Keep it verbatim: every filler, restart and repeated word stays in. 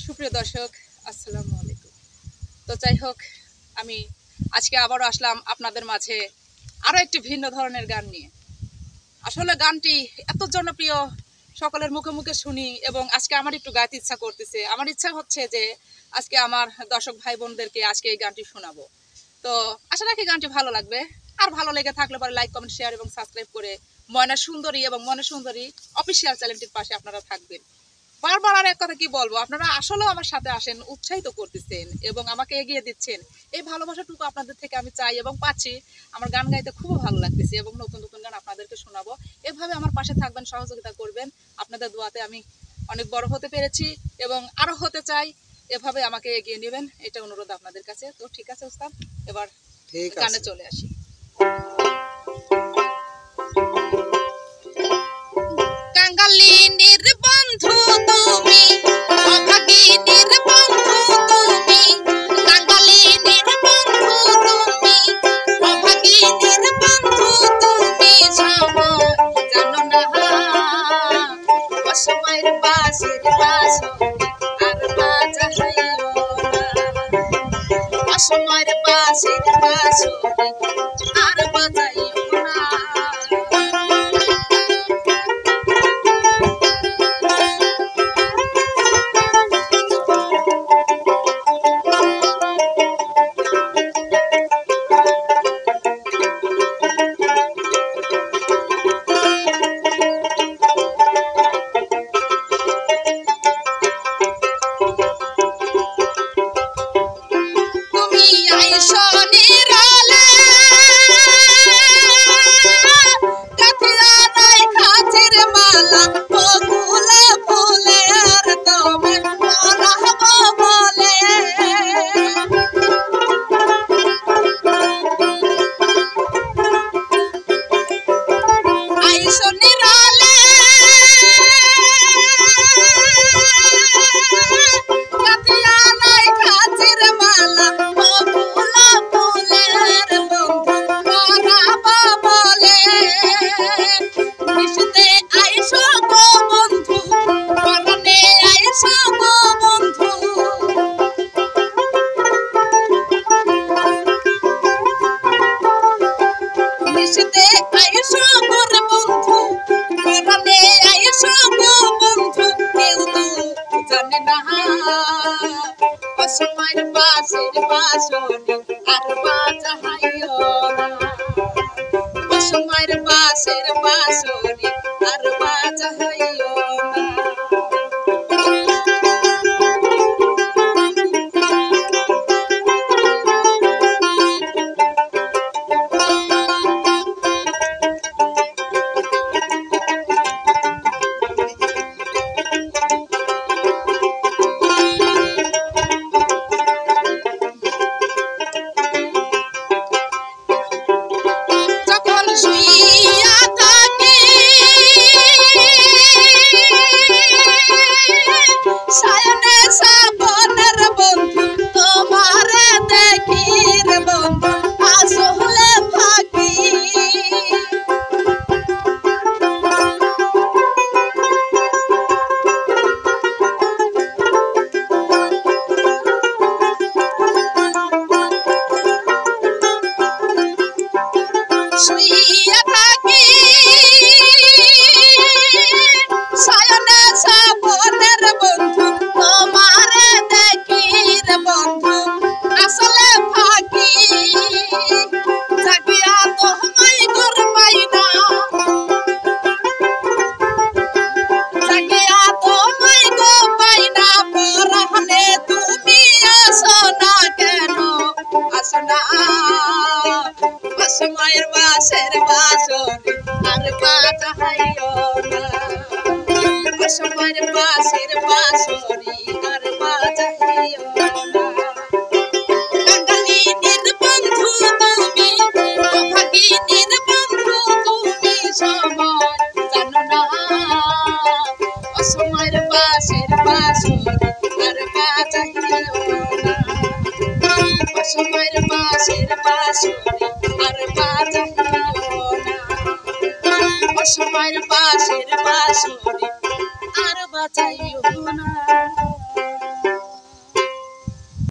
সুপ্রিয় দর্শক আসসালামু আলাইকুম। তো যাই হোক, আমি আজকে আবারও আসলাম আপনাদের মাঝে আরও একটি ভিন্ন ধরনের গান নিয়ে। আসলে গানটি এত জনপ্রিয়, সকলের মুখে মুখে শুনি এবং আজকে আমার একটু গাইতে ইচ্ছা করতেছে। আমার ইচ্ছা হচ্ছে যে আজকে আমার দর্শক ভাই বোনদেরকে আজকে এই গানটি শোনাবো। তো আশা রাখি গানটি ভালো লাগবে। আর ভালো লেগে থাকলে পরে লাইক, কমেন্ট, শেয়ার এবং সাবস্ক্রাইব করে ময়না সুন্দরী এবং মনে সুন্দরী অফিসিয়াল চ্যানেলটির পাশে আপনারা থাকবেন। বারবার আর এক কথা কি বলবো, আপনারা আসলেও আমার সাথে আসেন, উৎসাহিত করতেছেন এবং আমাকে এগিয়ে দিচ্ছেন। এই ভালোবাসাটুকু আপনাদের থেকে আমি চাই এবং পাচ্ছি। আমার গান গাইতে খুব ভালো লাগতেছে এবং নতুন নতুন গান আপনাদেরকে শোনাবো। এভাবে আমার পাশে থাকবেন, সহযোগিতা করবেন। আপনাদের দোয়াতে আমি অনেক বড় হতে পেরেছি এবং আরো হতে চাই। এভাবে আমাকে এগিয়ে নেবেন, এটা অনুরোধ আপনাদের কাছে। তো ঠিক আছে ওস্তাদ, এবার গানে চলে আসি। কাঙ্গালিনীর বন্ধু তুমি, অভাগিনীর বন্ধু তুমি, কাঙ্গালিনীর বন্ধু তুমি, অভাগিনীর বন্ধু তুমি, সময় জানো না অসময়ের বাঁশির বাঁশরি আর বাজাইও না, অসময়ের বাঁশির বাঁশরি আর বাজাইও না। অসময়ের বাঁশির বাঁশরি আর বাজাইও না, অসময়ের বাঁশির বাঁশরি আর বাজাইও না। অসময়ের বাঁশির বাঁশরি আর বাজাইও না, অসময়ের বাঁশির বাঁশরি আর বাজাইও না। কাঙ্গালিনীর বন্ধু তুমি, অভাগিনীর বন্ধু তুমি, সময় জানো না অসময়ের বাঁশির বাঁশরি আর বাজাইও না, অসময়ের বাঁশির বাঁশরি আর বাজাইও না, অসময়ের বাঁশির বাঁশরি আর বাজাইও না।